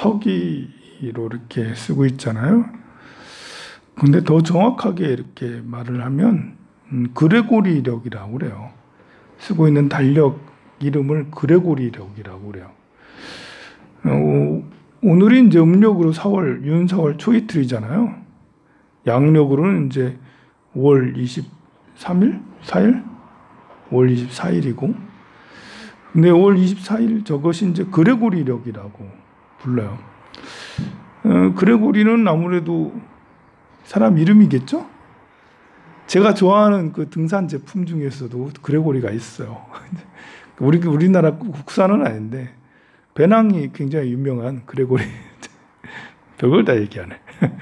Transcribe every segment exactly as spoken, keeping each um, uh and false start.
서기로 이렇게 쓰고 있잖아요. 근데 더 정확하게 이렇게 말을 하면 음, 그레고리력이라고 그래요. 쓰고 있는 달력 이름을 그레고리력이라고 그래요. 어, 오늘이 이제 음력으로 사월, 윤사월 초이틀이잖아요. 양력으로는 이제 오월 이십삼일? 사일? 오월 이십사일이고. 근데 오월 이십사일 저것이 이제 그레고리력이라고 불러요. 어, 그레고리는 아무래도 사람 이름이겠죠? 제가 좋아하는 그 등산 제품 중에서도 그레고리가 있어요. 우리, 우리나라 국산은 아닌데, 배낭이 굉장히 유명한 그레고리. 별걸 다 얘기하네.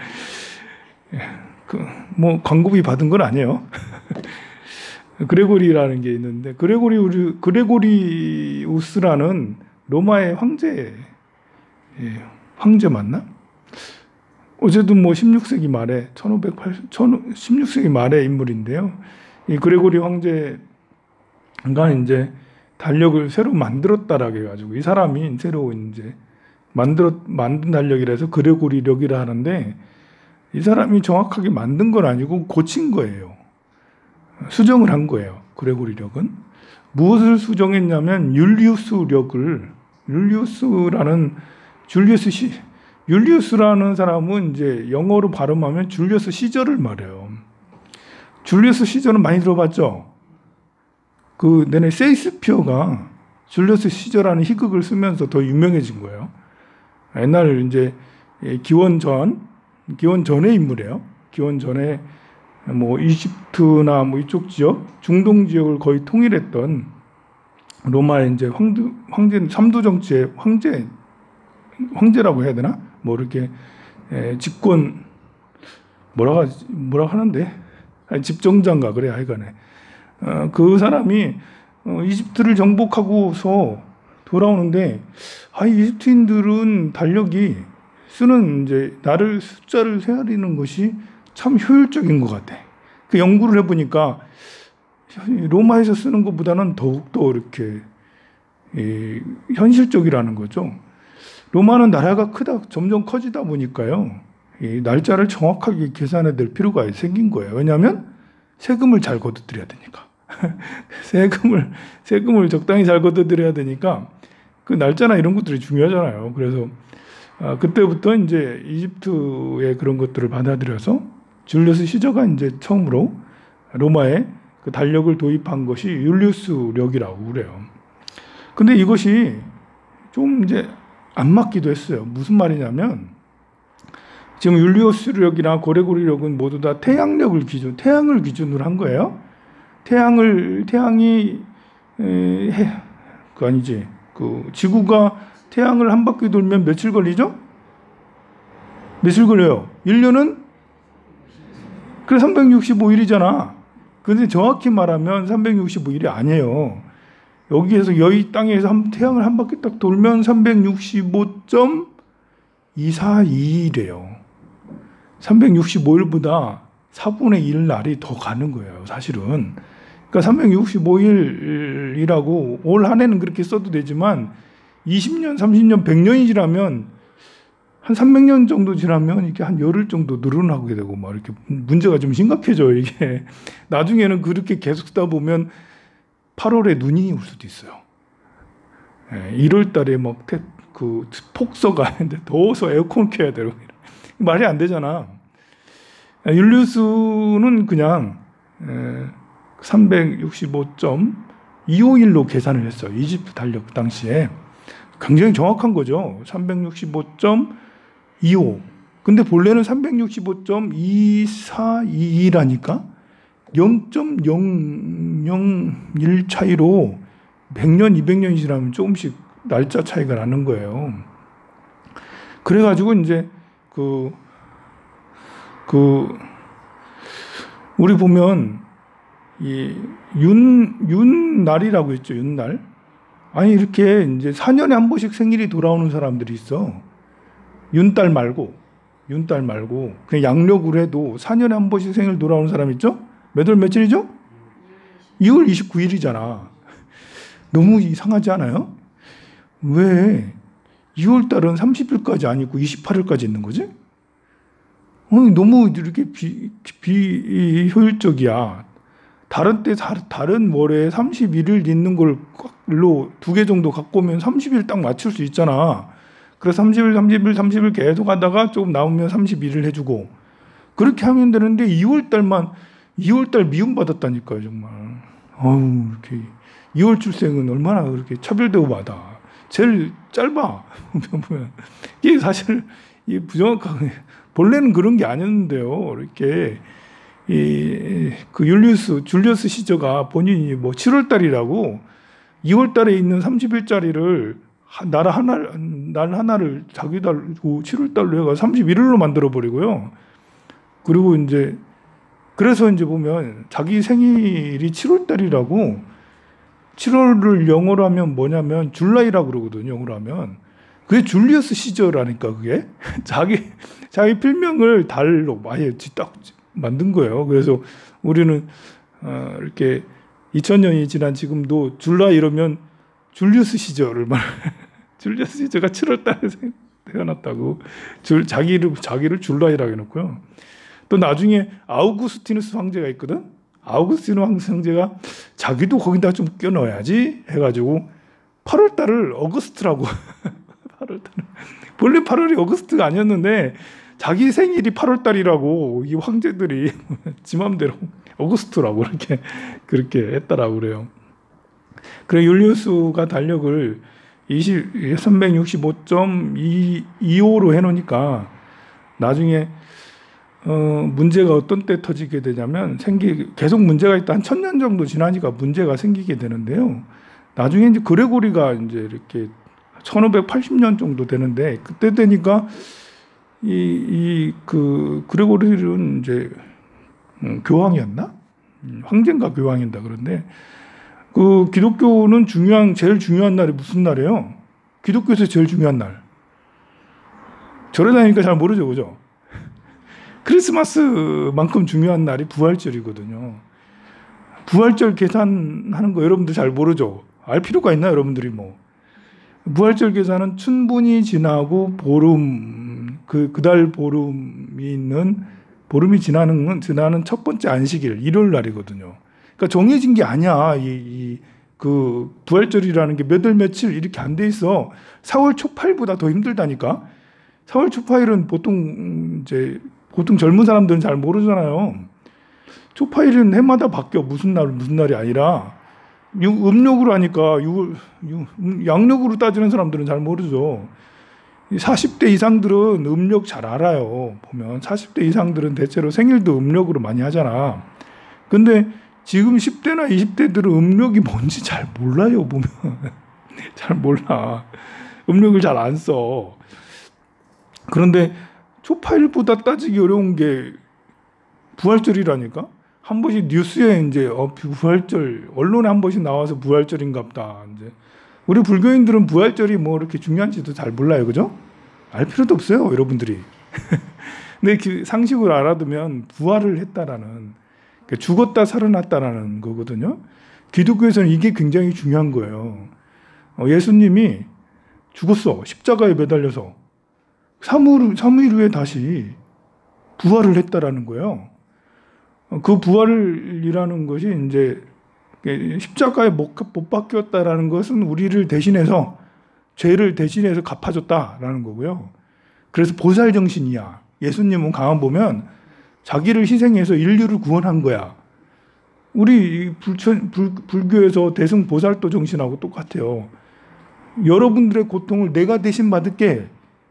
그, 뭐, 광고비 받은 건 아니에요. 그레고리라는 게 있는데, 그레고리, 그레고리우스라는 로마의 황제, 예, 황제 맞나? 어제도 뭐 십육 세기 말에, 천오백팔십, 십육 세기 말의 인물인데요. 이 그레고리 황제가 이제 달력을 새로 만들었다라고 해가지고, 이 사람이 새로 이제 만들었, 만든 달력이라서 그레고리력이라 하는데, 이 사람이 정확하게 만든 건 아니고 고친 거예요. 수정을 한 거예요. 그레고리력은. 무엇을 수정했냐면, 율리우스력을, 율리우스라는, 줄리우스 시, 율리우스라는 사람은 이제 영어로 발음하면 줄리우스 시저를 말해요. 줄리우스 시저는 많이 들어봤죠? 그, 내내 세익스피어가 줄리우스 시저라는 희극을 쓰면서 더 유명해진 거예요. 옛날 이제 기원 전, 기원 전의 인물이에요. 기원 전에 뭐 이집트나 뭐 이쪽 지역, 중동 지역을 거의 통일했던 로마의 이제 황두, 황제, 삼두 정치의 황제, 황제라고 해야 되나? 뭐 이렇게 에, 집권 뭐라고 뭐라고 하는데 아니, 집정장가 그래 하여간에 어, 그 사람이 어, 이집트를 정복하고서 돌아오는데 아 이집트인들은 달력이 쓰는 이제 날을 숫자를 세리는 것이 참 효율적인 것 같아. 그 연구를 해보니까 로마에서 쓰는 것보다는 더욱더 이렇게 이, 현실적이라는 거죠. 로마는 나라가 크다, 점점 커지다 보니까요, 이 날짜를 정확하게 계산해야 될 필요가 생긴 거예요. 왜냐하면 세금을 잘 걷어들여야 되니까. 세금을, 세금을 적당히 잘 걷어들여야 되니까 그 날짜나 이런 것들이 중요하잖아요. 그래서 아, 그때부터 이제 이집트의 그런 것들을 받아들여서 줄리우스 시저가 이제 처음으로 로마에 그 달력을 도입한 것이 율리우스력이라고 그래요. 근데 이것이 좀 이제 안 맞기도 했어요. 무슨 말이냐면 지금 율리우스력이나 고레고리력은 모두 다 태양력을 기준, 태양을 기준으로 한 거예요. 태양을 태양이 에, 해, 그 아니지. 그 지구가 태양을 한 바퀴 돌면 며칠 걸리죠? 며칠 걸려요? 일 년은 그래 삼백육십오 일이잖아. 근데 정확히 말하면 삼백육십오 일이 아니에요. 여기에서 여기 땅에서 한, 태양을 한 바퀴 딱 돌면 삼백육십오 점 이사이 일이에요. 삼백육십오 일보다 사분의 일 날이 더 가는 거예요, 사실은. 그러니까 삼백육십오 일이라고 올 한 해는 그렇게 써도 되지만 이십 년, 삼십 년, 백 년이 지나면 한 삼백 년 정도 지나면 이게 한 열흘 정도 늘어나게 되고 막 이렇게 문제가 좀 심각해져요, 이게. 나중에는 그렇게 계속 쓰다 보면 팔월에 눈이 올 수도 있어요. 예, 일월 달에 막 그 폭서가 있는데 더워서 에어컨 켜야 되고 말이 안 되잖아. 율리우스는 그냥 삼백육십오 점 이오오 일로 계산을 했어요. 이집트 달력 당시에. 굉장히 정확한 거죠. 삼백육십오 점 이오. 근데 본래는 삼백육십오 점 이사이이라니까 영 점 영영일 차이로 백 년, 이백 년이 지나면 조금씩 날짜 차이가 나는 거예요. 그래가지고 이제 그, 그, 우리 보면 이 윤, 윤날이라고 했죠. 윤날. 아니, 이렇게 이제 사 년에 한 번씩 생일이 돌아오는 사람들이 있어. 윤달 말고, 윤달 말고, 그냥 양력으로 해도 사 년에 한 번씩 생일 돌아오는 사람 있죠? 몇 월 며칠이죠? 이월 이십구 일이잖아. 너무 이상하지 않아요? 왜 이월 달은 삼십 일까지 아니고 이십팔 일까지 있는 거지? 아니, 너무 이렇게 비, 비효율적이야. 다른 때, 다른 월에 삼십일 일 있는 걸로 두 개 정도 갖고 오면 삼십 일 딱 맞출 수 있잖아. 그래서 삼십 일, 삼십 일, 삼십 일 계속 하다가 조금 나오면 삼십일 일 해주고. 그렇게 하면 되는데 이월 달만, 이월 달 미움받았다니까요, 정말. 어우, 이렇게. 이월 출생은 얼마나 그렇게 차별대우 받아. 제일 짧아. 보면. 이게 사실, 이게 부정확하게. 본래는 그런 게 아니었는데요. 이렇게. 이, 그 율리우스, 줄리어스 시저가 본인이 뭐 칠월 달이라고 이월 달에 있는 삼십 일짜리를 날 하나, 날 하나를 자기 달고 칠월 달로 해가 삼십일 일로 만들어버리고요. 그리고 이제, 그래서 이제 보면 자기 생일이 칠월 달이라고 칠월을 영어로 하면 뭐냐면 줄라이라고 그러거든요. 영어로 하면. 그게 줄리어스 시저라니까 그게. 자기, 자기 필명을 달로 아예 딱 만든 거예요. 그래서 우리는 어, 이렇게 이천 년이 지난 지금도 줄라 이러면 줄리우스 시저를 말 줄리우스 시저가 칠월 달에 태어났다고 줄, 자기를 자기를 줄라이라고 해놓고요. 또 나중에 아우구스티누스 황제가 있거든. 아우구스티누스 황제가 자기도 거기다 좀 껴넣어야지 해가지고 팔월 달을 어거스트라고 팔월 달 원래 팔월이 어거스트가 아니었는데. 자기 생일이 팔월 달이라고 이 황제들이 지 맘대로 어거스트라고 이렇게 그렇게 했다라고 그래요. 그래 율리우스가 달력을 삼백육십오 점 이오로 해놓으니까 나중에 어 문제가 어떤 때 터지게 되냐면 생기 계속 문제가 있다 한 천 년 정도 지나니까 문제가 생기게 되는데요. 나중에 이제 그레고리가 이제 이렇게 천오백팔십 년 정도 되는데 그때 되니까 이, 이, 그, 그레고리는 이제, 음, 교황이었나? 음, 황제인가 교황인다. 그런데, 그, 기독교는 중요한, 제일 중요한 날이 무슨 날이에요? 기독교에서 제일 중요한 날. 절에 다니니까 잘 모르죠. 그죠? 크리스마스만큼 중요한 날이 부활절이거든요. 부활절 계산하는 거 여러분들 잘 모르죠? 알 필요가 있나, 여러분들이 뭐. 부활절 계산은 춘분이 지나고 보름, 그, 그달 보름이 있는, 보름이 지나는, 지나는 첫 번째 안식일, 일요일 날이거든요. 그러니까 정해진 게 아니야. 이, 이, 그, 부활절이라는 게 몇 월 며칠 이렇게 안 돼 있어. 사월 초팔보다 더 힘들다니까? 사월 초팔은 보통, 이제, 보통 젊은 사람들은 잘 모르잖아요. 초팔은 해마다 바뀌어. 무슨 날, 무슨 날이 아니라. 음력으로 하니까, 유, 유, 양력으로 따지는 사람들은 잘 모르죠. 사십 대 이상들은 음력 잘 알아요. 보면 사십 대 이상들은 대체로 생일도 음력으로 많이 하잖아. 근데 지금 십 대나 이십 대들은 음력이 뭔지 잘 몰라요. 보면 잘 몰라. 음력을 잘 안 써. 그런데 초파일보다 따지기 어려운 게 부활절이라니까. 한 번씩 뉴스에 이제 어, 부활절 언론에 한 번씩 나와서 부활절인갑다. 이제 우리 불교인들은 부활절이 뭐 이렇게 중요한지도 잘 몰라요. 그죠? 알 필요도 없어요. 여러분들이. 근데 그 상식을 알아두면 부활을 했다라는, 죽었다 살아났다라는 거거든요. 기독교에서는 이게 굉장히 중요한 거예요. 예수님이 죽었어. 십자가에 매달려서. 삼 일 후에 다시 부활을 했다라는 거예요. 그 부활이라는 것이 이제 십자가에 못, 못 박혔다라는 것은 우리를 대신해서 죄를 대신해서 갚아줬다라는 거고요. 그래서 보살 정신이야. 예수님은 가만 보면 자기를 희생해서 인류를 구원한 거야. 우리 불천, 불, 불교에서 대승보살도 정신하고 똑같아요. 여러분들의 고통을 내가 대신 받을게.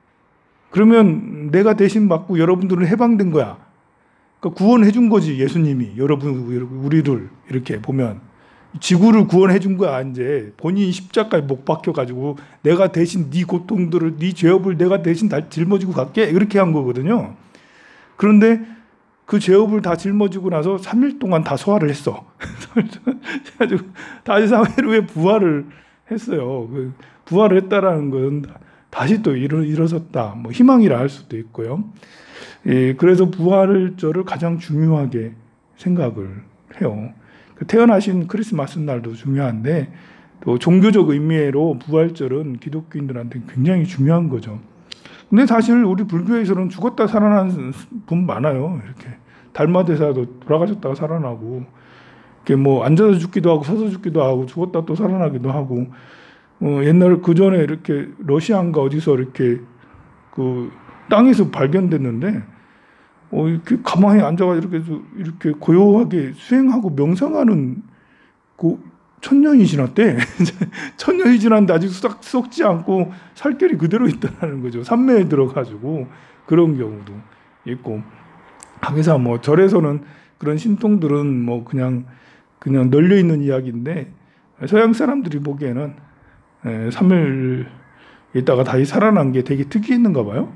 그러면 내가 대신 받고 여러분들은 해방된 거야. 그러니까 구원해 준 거지, 예수님이. 여러분, 우리를 이렇게 보면. 지구를 구원해 준 거야. 이제 본인이 십자가에 못 박혀가지고 내가 대신 네 고통들을, 네 죄업을 내가 대신 다 짊어지고 갈게. 이렇게 한 거거든요. 그런데 그 죄업을 다 짊어지고 나서 삼 일 동안 다 소화를 했어. 그래가지고 다시 삼 일 후에 부활을 했어요. 그 부활을 했다라는 건 다시 또 일어, 일어섰다. 뭐 희망이라 할 수도 있고요. 예, 그래서 부활절을 가장 중요하게 생각을 해요. 태어나신 크리스마스 날도 중요한데 또 종교적 의미로 부활절은 기독교인들한테 굉장히 중요한 거죠. 근데 사실 우리 불교에서는 죽었다 살아난 분 많아요. 이렇게 달마대사도 돌아가셨다가 살아나고, 이렇게 뭐 앉아서 죽기도 하고 서서 죽기도 하고 죽었다 또 살아나기도 하고, 어, 옛날 그 전에 이렇게 러시아인가 어디서 이렇게 그 땅에서 발견됐는데, 어, 이렇게 가만히 앉아가지고 이렇게 이렇게 고요하게 수행하고 명상하는 그 천년이 지났대. 천년이 지났는데 아직 썩, 썩지 않고 살결이 그대로 있다는 거죠. 산매에 들어가지고 그런 경우도 있고. 그래서 뭐 절에서는 그런 신통들은 뭐 그냥 그냥 널려 있는 이야기인데, 서양 사람들이 보기에는 삼 일 있다가 다시 살아난 게 되게 특이했는가 봐요.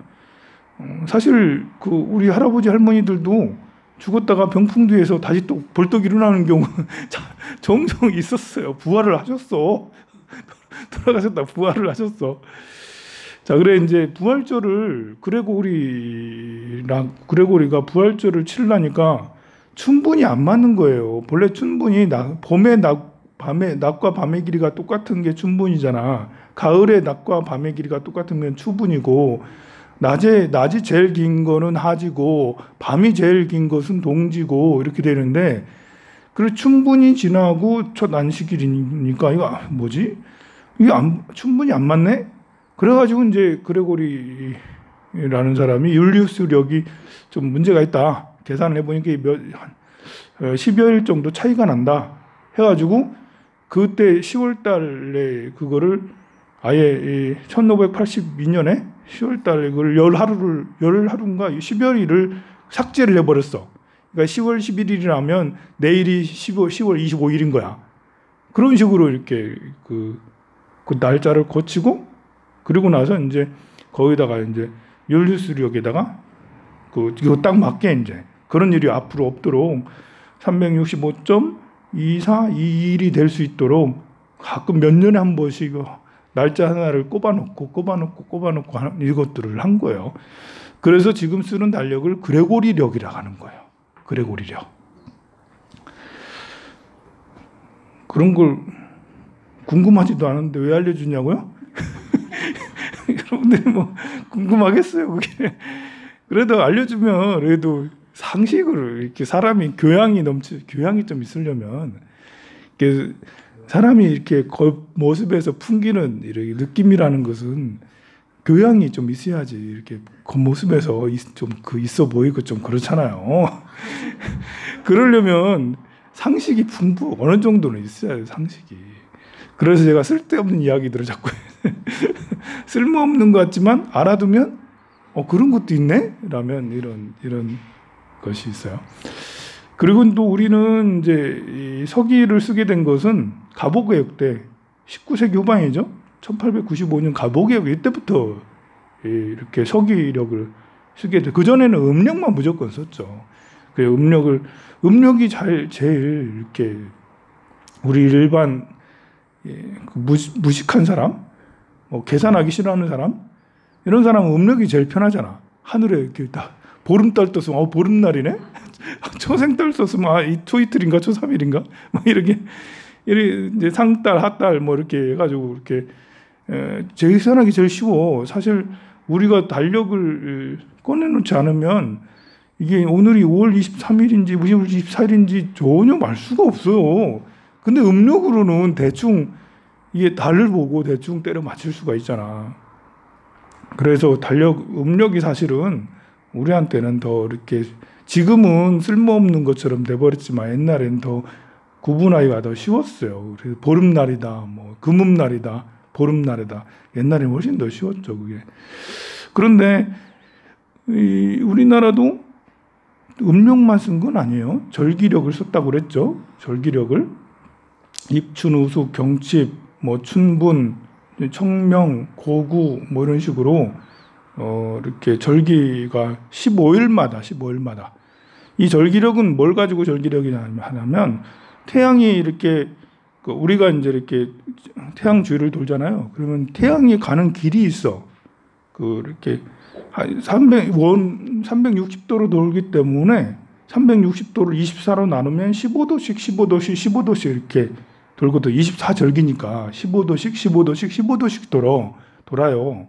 사실 그 우리 할아버지 할머니들도 죽었다가 병풍 뒤에서 다시 또 벌떡 일어나는 경우 종종 있었어요. 부활을 하셨어. 돌아가셨다 부활을 하셨어. 자, 그래 이제 부활절을 그레고리랑 그레고리가 부활절을 치르려니까 춘분이 안 맞는 거예요. 본래 춘분이 나, 봄에 낮, 밤에 낮과 밤의 길이가 똑같은 게 춘분이잖아. 가을에 낮과 밤의 길이가 똑같은 건 추분이고, 낮에 낮이 제일 긴 거는 하지고 밤이 제일 긴 것은 동지고 이렇게 되는데, 그리고 춘분이 지나고 첫 안식일이니까 이거 뭐지? 이게 안, 춘분이 안 맞네? 그래가지고 이제 그레고리라는 사람이 율리우스력이 좀 문제가 있다. 계산을 해보니까 몇, 한 십여일 정도 차이가 난다. 해가지고 그때 시월 달에 그거를 아예 천오백팔십이 년에 시월 달에 그걸 열 하루를, 열 하루인가 십여일을 삭제를 해버렸어. 그러니까 시월 십일일이라면 내일이 시월 이십오일인 거야. 그런 식으로 이렇게 그, 그 날짜를 고치고, 그리고 나서 이제 거기다가 이제 율리우스력에다가 그 이거 딱 맞게 이제 그런 일이 앞으로 없도록 삼백육십오 점 이사이일이 될 수 있도록 가끔 몇 년에 한 번씩 날짜 하나를 꼽아놓고 꼽아놓고 꼽아놓고 하는 이것들을 한 거예요. 그래서 지금 쓰는 달력을 그레고리력이라고 하는 거예요. 그레고리력. 그런 걸 궁금하지도 않은데 왜 알려주냐고요? 여러분들이 뭐 궁금하겠어요, 그게. 그래도 알려주면 그래도 상식으로 이렇게 사람이 교양이 넘치, 교양이 좀 있으려면 이렇게 사람이 이렇게 겉모습에서 풍기는 이렇게 느낌이라는 것은 교양이 좀 있어야지. 이렇게 겉모습에서 좀 그 있어 보이고 좀 그렇잖아요. 그러려면 상식이 풍부 어느 정도는 있어야 돼요, 상식이. 그래서 제가 쓸데없는 이야기들을 자꾸 쓸모없는 것 같지만 알아두면 어 그런 것도 있네? 라면 이런 이런 것이 있어요. 그리고 또 우리는 이제 이 서기를 쓰게 된 것은 가보개혁 때 십구 세기 후반이죠. 천팔백구십오 년 가보개혁 이때부터 이렇게 서기력을 쓰게 돼. 그 전에는 음력만 무조건 썼죠. 그 음력을 음력이 잘 제일 이렇게 우리 일반 무식한 사람, 뭐 계산하기 싫어하는 사람, 이런 사람은 음력이 제일 편하잖아. 하늘에 이렇게 다 보름달 떴으면 어 보름날이네. 초생달 떴으면 아 이 초이틀인가 초삼일인가 막 이렇게 이렇게 이제 상달 핫달 뭐 이렇게 해가지고 이렇게 에, 계산하기 제일 쉬워. 사실 우리가 달력을 꺼내놓지 않으면 이게 오늘이 오월 이십삼일인지 오월 이십사일인지 전혀 알 수가 없어요. 근데 음력으로는 대충 이게 달을 보고 대충 때려 맞출 수가 있잖아. 그래서 달력, 음력이 사실은 우리한테는 더 이렇게 지금은 쓸모없는 것처럼 돼버렸지만 옛날엔 더 구분하기가 더 쉬웠어요. 그래서 보름날이다, 뭐 금음날이다, 보름날이다. 옛날엔 훨씬 더 쉬웠죠, 그게. 그런데 이 우리나라도 음력만 쓴 건 아니에요. 절기력을 썼다고 그랬죠. 절기력을. 입춘, 우수, 경칩, 뭐 춘분, 청명, 고구 뭐 이런 식으로 어 이렇게 절기가 십오일마다 십오일마다 이 절기력은 뭘 가지고 절기력이냐 하냐면 태양이 이렇게 우리가 이제 이렇게 태양 주위를 돌잖아요. 그러면 태양이 가는 길이 있어. 그 이렇게 삼백 원 삼백육십 도로 돌기 때문에 삼백육십 도를 이십사로 나누면 십오 도씩 십오 도씩 십오 도씩 이렇게 돌고 또 이십사 절기니까 십오 도씩 십오 도씩 십오 도씩 돌아 돌아요.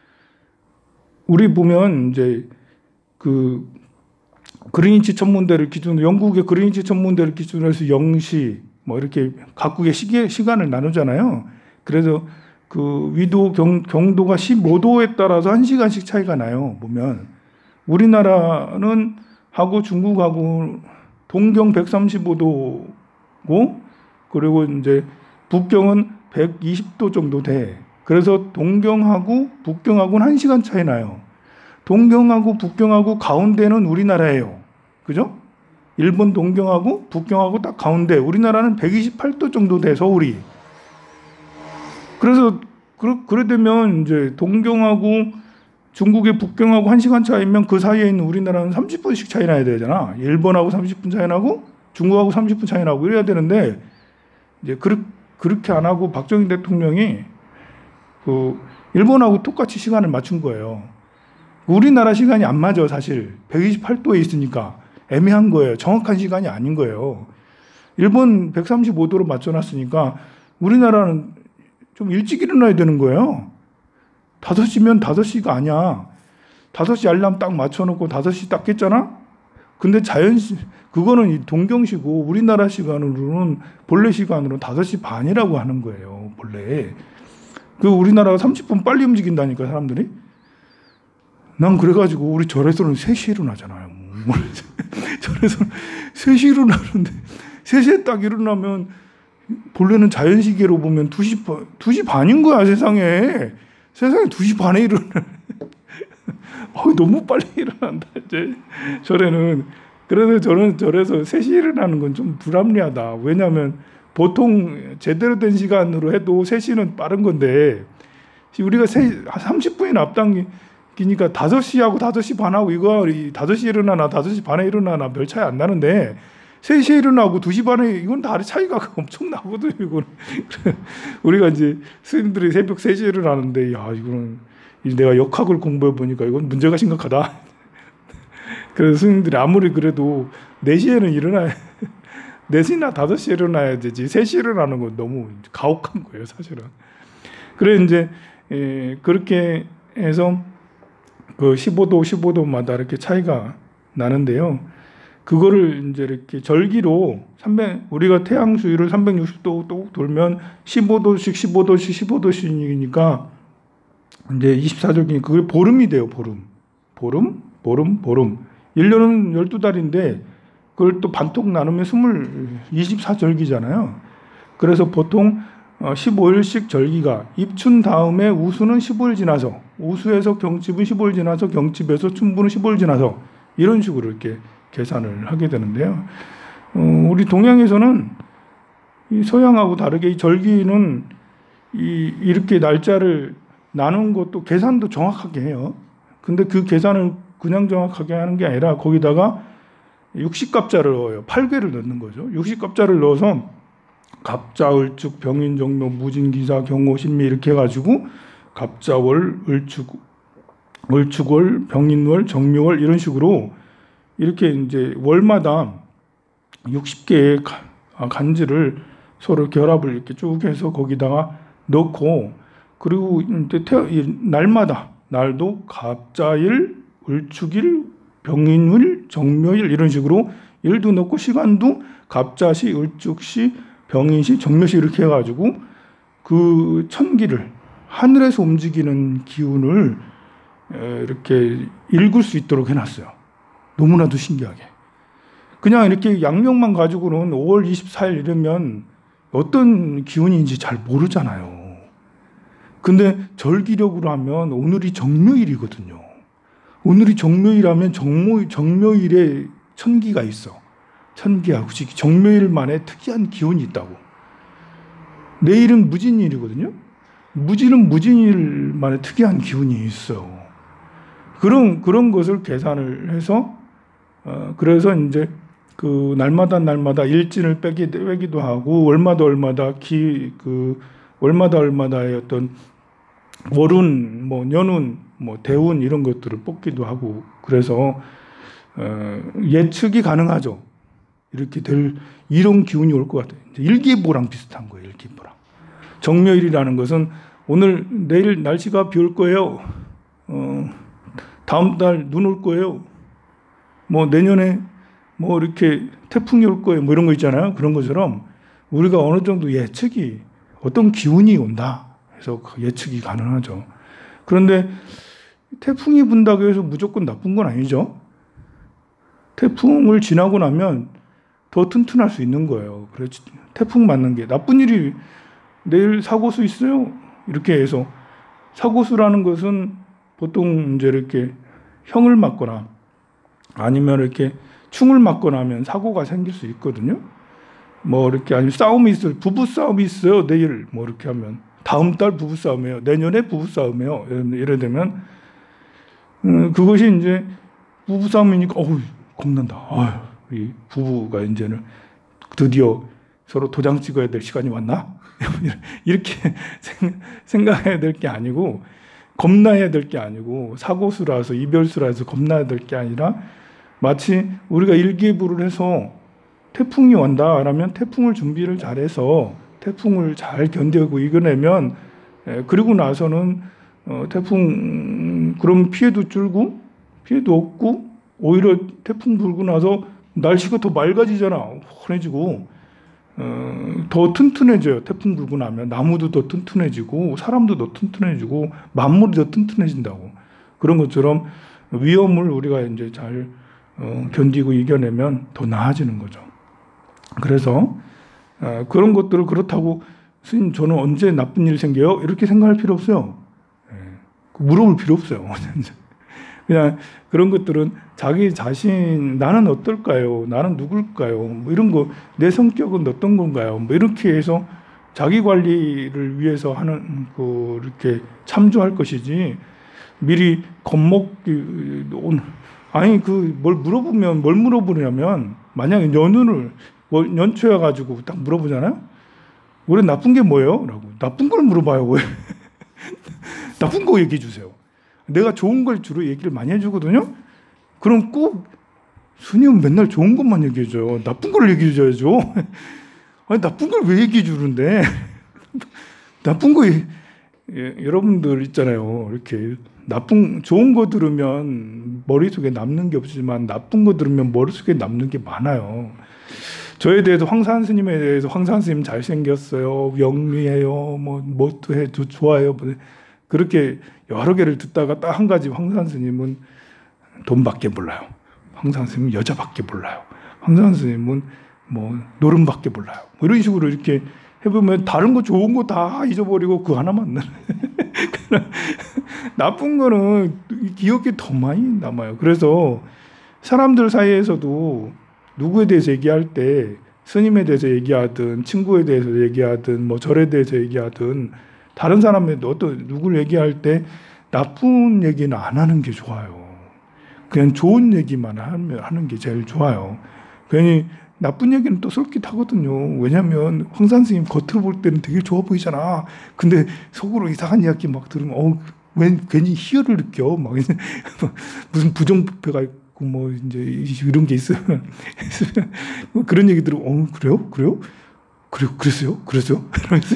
우리 보면 이제 그 그린위치 천문대를 기준으로 영국의 그린위치 천문대를 기준으로 해서 영 시 뭐 이렇게 각국의 시계 시간을 나누잖아요. 그래서 그 위도 경, 경도가 십오 도에 따라서 한 시간씩 차이가 나요. 보면 우리나라는 하고 중국하고 동경 백삼십오 도고 그리고 이제 북경은 백이십 도 정도 돼. 그래서 동경하고 북경하고는 한 시간 차이 나요. 동경하고 북경하고 가운데는 우리나라예요. 그죠? 일본 동경하고 북경하고 딱 가운데. 우리나라는 백이십팔 도 정도 돼, 서울이. 그래서 그러, 그래 되면 이제 동경하고 중국의 북경하고 한 시간 차이면 그 사이에 있는 우리나라는 삼십 분씩 차이 나야 되잖아. 일본하고 삼십 분 차이 나고 중국하고 삼십 분 차이 나고 이래야 되는데 이제 그렇, 그렇게 안 하고 박정희 대통령이 그 일본하고 똑같이 시간을 맞춘 거예요. 우리나라 시간이 안 맞아, 사실. 백이십팔 도에 있으니까 애매한 거예요. 정확한 시간이 아닌 거예요. 일본 백삼십오 도로 맞춰놨으니까 우리나라는 좀 일찍 일어나야 되는 거예요. 다섯 시면 다섯 시가 아니야. 다섯 시 알람 딱 맞춰놓고 다섯 시 딱 깼잖아? 근데 자연, 그거는 동경시고 우리나라 시간으로는, 본래 시간으로는 다섯 시 반이라고 하는 거예요, 본래. 그 우리나라가 삼십 분 빨리 움직인다니까, 사람들이. 난 그래가지고 우리 절에서는 세 시에 일어나잖아요. 절에서는 세 시에 일어나는데, 세 시에 딱 일어나면 본래는 자연시계로 보면 두 시, 두 시 반인 거야, 세상에. 세상에 두 시 반에 일어나. 어, 너무 빨리 일어난다, 이제. 절에는. 그래서 저는 절에서 세 시에 일어나는 건 좀 불합리하다. 왜냐하면 보통 제대로 된 시간으로 해도 세 시는 빠른 건데, 우리가 삼십 분이나 앞당기니까 다섯 시하고 다섯 시 반하고 이거 다섯 시에 일어나나 다섯 시 반에 일어나나 별 차이 안 나는데, 세 시에 일어나고 두 시 반에 이건 다 차이가 엄청 나거든요, 이거는. 우리가 이제 스님들이 새벽 세 시에 일어나는데, 야, 이거는 내가 역학을 공부해 보니까 이건 문제가 심각하다. 그래서 스님들이 아무리 그래도 네 시에는 일어나야, 네 시나 다섯 시에 일어나야 되지, 세 시에 일어나는 건 너무 가혹한 거예요, 사실은. 그래, 이제, 에, 그렇게 해서 그 십오 도, 십오 도마다 이렇게 차이가 나는데요. 그거를 이제 이렇게 절기로 삼백, 우리가 태양 주위를 삼백육십 도 또 돌면 십오 도씩, 십오 도씩, 십오 도씩이니까 이제 이십사 절기, 그게 보름이 돼요, 보름. 보름, 보름, 보름. 일 년은 열두 달인데 그걸 또 반톡 나누면 이십사 절기잖아요. 그래서 보통 십오 일씩 절기가, 입춘 다음에 우수는 십오 일 지나서, 우수에서 경칩은 십오 일 지나서, 경칩에서 춘분은 십오 일 지나서, 이런 식으로 이렇게 계산을 하게 되는데요. 어, 우리 동양에서는 이 서양하고 다르게 이 절기는 이, 이렇게 날짜를 나눈 것도 계산도 정확하게 해요. 근데 그 계산을 그냥 정확하게 하는 게 아니라 거기다가 육십갑자를 넣어요. 팔 궤를 넣는 거죠. 육십갑자를 넣어서 갑자, 을축, 병인, 정묘, 무진기사, 경호, 신미 이렇게 해가지고 갑자월, 을축, 을축월, 병인월, 정묘월 이런 식으로 이렇게 이제 월마다 육십 개의 간지를 서로 결합을 이렇게 쭉 해서 거기다가 넣고, 그리고 이제 태, 날마다 날도 갑자일, 을축일, 병인일, 정묘일 이런 식으로 일도 넣고 시간도 갑자시, 을축시, 병인시, 정묘시 이렇게 해가지고 그 천기를, 하늘에서 움직이는 기운을 이렇게 읽을 수 있도록 해놨어요. 너무나도 신기하게. 그냥 이렇게 양력만 가지고는 오월 이십사일 이러면 어떤 기운인지 잘 모르잖아요. 근데 절기력으로 하면 오늘이 정묘일이거든요. 오늘이 정묘일하면 정모, 정묘일에 천기가 있어. 천기하고 정묘일만의 특이한 기운이 있다고. 내일은 무진일이거든요. 무진은 무진일만의 특이한 기운이 있어. 그런 그런 것을 계산을 해서 어, 그래서 이제 그 날마다 날마다 일진을 빼기, 빼기도 하고 월마다 월마다 기, 그 월마다 월마다의 어떤 월운, 뭐 년운, 뭐 대운 이런 것들을 뽑기도 하고, 그래서 어, 예측이 가능하죠. 이렇게 될 이런 기운이 올 것 같아요. 일기예보랑 비슷한 거예요. 일기예보랑. 정묘일이라는 것은 오늘 내일 날씨가 비 올 거예요. 어, 다음 달 눈 올 거예요. 뭐 내년에 뭐 이렇게 태풍이 올 거예요. 뭐 이런 거 있잖아요. 그런 것처럼 우리가 어느 정도 예측이 어떤 기운이 온다 해서 예측이 가능하죠. 그런데 태풍이 분다고 해서 무조건 나쁜 건 아니죠. 태풍을 지나고 나면 더 튼튼할 수 있는 거예요. 그래서 태풍 맞는 게 나쁜 일이 내일 사고수 있어요. 이렇게 해서 사고수라는 것은 보통 이제 이렇게 형을 맞거나 아니면 이렇게 충을 맞거나 하면 사고가 생길 수 있거든요. 뭐 이렇게 아니면 싸움이 있어요. 부부 싸움이 있어요. 내일 뭐 이렇게 하면 다음 달 부부 싸움이에요. 내년에 부부 싸움이에요. 예를 들면 음, 그것이 이제 부부 싸움이니까 어우 겁난다. 아유, 이 부부가 이제는 드디어 서로 도장 찍어야 될 시간이 왔나? 이렇게 생각해야 될 게 아니고 겁나야 될 게 아니고 사고수라서 이별수라서 겁나야 될 게 아니라 마치 우리가 일기예보를 해서 태풍이 온다라면 태풍을 준비를 잘해서 태풍을 잘 견디고 이겨내면 그리고 나서는 태풍 그럼 피해도 줄고 피해도 없고 오히려 태풍 불고 나서 날씨가 더 맑아지잖아. 환해지고 어, 더 튼튼해져요. 태풍 불고 나면 나무도 더 튼튼해지고 사람도 더 튼튼해지고 만물이 더 튼튼해진다고. 그런 것처럼 위험을 우리가 이제 잘 어, 견디고 이겨내면 더 나아지는 거죠. 그래서 어, 그런 것들을 그렇다고 스님 저는 언제 나쁜 일 생겨요? 이렇게 생각할 필요 없어요. 예, 물어볼 필요 없어요. 그냥 그런 것들은 자기 자신 나는 어떨까요? 나는 누굴까요? 뭐 이런 거 내 성격은 어떤 건가요? 뭐 이렇게 해서 자기 관리를 위해서 하는 그 이렇게 참조할 것이지 미리 겁먹기 아니 그 뭘 물어보면 뭘 물어보냐면 만약에 연운을 뭐 연초여 가지고 딱 물어보잖아요. 올해 나쁜 게 뭐예요? 라고 나쁜 걸 물어봐요. 왜? 나쁜 거 얘기해 주세요. 내가 좋은 걸 주로 얘기를 많이 해주거든요. 그럼 꼭 스님은 맨날 좋은 것만 얘기해줘요. 나쁜 걸 얘기해줘야죠. 아니 나쁜 걸 왜 얘기해 주는데? 나쁜 거 예, 여러분들 있잖아요. 이렇게 나쁜 좋은 거 들으면 머릿속에 남는 게 없지만 나쁜 거 들으면 머릿속에 남는 게 많아요. 저에 대해서 황산 스님에 대해서 황산 스님 잘생겼어요. 영리해요. 뭐 뭐도 해 좋아해요. 그렇게 여러 개를 듣다가 딱 한 가지 황산 스님은 돈밖에 몰라요. 황산 스님은 여자밖에 몰라요. 황산 스님은 뭐 노름밖에 몰라요. 뭐 이런 식으로 이렇게 해보면 다른 거 좋은 거 다 잊어버리고 그 하나만 나쁜 거는 기억이 더 많이 남아요. 그래서 사람들 사이에서도 누구에 대해서 얘기할 때 스님에 대해서 얘기하든 친구에 대해서 얘기하든 뭐 절에 대해서 얘기하든 다른 사람에 어떤 누구를 얘기할 때 나쁜 얘기는 안 하는 게 좋아요. 그냥 좋은 얘기만 하면 하는 게 제일 좋아요. 괜히 나쁜 얘기는 또 솔깃하거든요. 왜냐하면 황산 스님 겉으로 볼 때는 되게 좋아 보이잖아. 근데 속으로 이상한 이야기 막 들으면 어, 왜 괜히 희열을 느껴. 막 무슨 부정부패가 있고 뭐 이제 이런 게 있어요. 그런 얘기 들으면 어 그래요? 그래요? 그래 그랬어요? 그랬어요?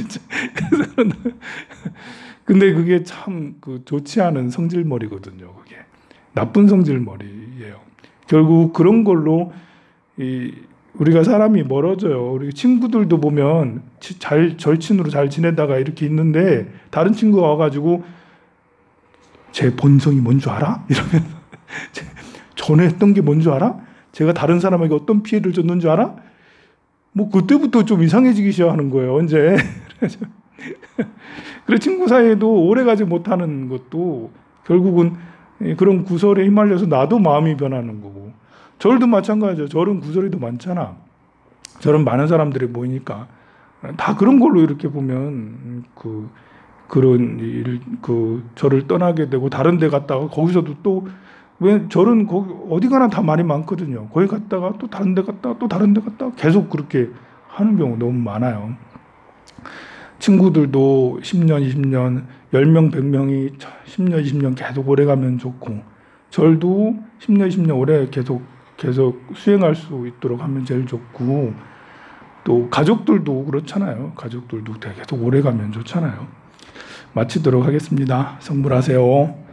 근데 그게 참 그 좋지 않은 성질머리거든요. 그게 나쁜 성질머리예요. 결국 그런 걸로 이 우리가 사람이 멀어져요. 우리 친구들도 보면 잘 절친으로 잘 지내다가 이렇게 있는데 다른 친구가 와가지고 제 본성이 뭔 줄 알아? 이러면 전에 했던 게 뭔 줄 알아? 제가 다른 사람에게 어떤 피해를 줬는 줄 알아? 뭐 그때부터 좀 이상해지기 시작하는 거예요. 언제? 그래 친구 사이에도 오래가지 못하는 것도 결국은 그런 구설에 휘말려서 나도 마음이 변하는 거고 절도 마찬가지죠. 절은 구설이 더 많잖아. 절은 많은 사람들이 모이니까 다 그런 걸로 이렇게 보면 그 그런 일 그 절을 떠나게 되고 다른 데 갔다가 거기서도 또 왜 절은 거기 어디 가나 다 말이 많거든요. 거기 갔다가 또 다른 데 갔다가 또 다른 데 갔다가 계속 그렇게 하는 경우 너무 많아요. 친구들도 십 년, 이십 년, 열 명, 백 명이 십 년, 이십 년 계속 오래 가면 좋고 절도 십 년, 이십 년 오래 계속 계속 수행할 수 있도록 하면 제일 좋고, 또 가족들도 그렇잖아요. 가족들도 계속 오래 가면 좋잖아요. 마치도록 하겠습니다. 성불하세요.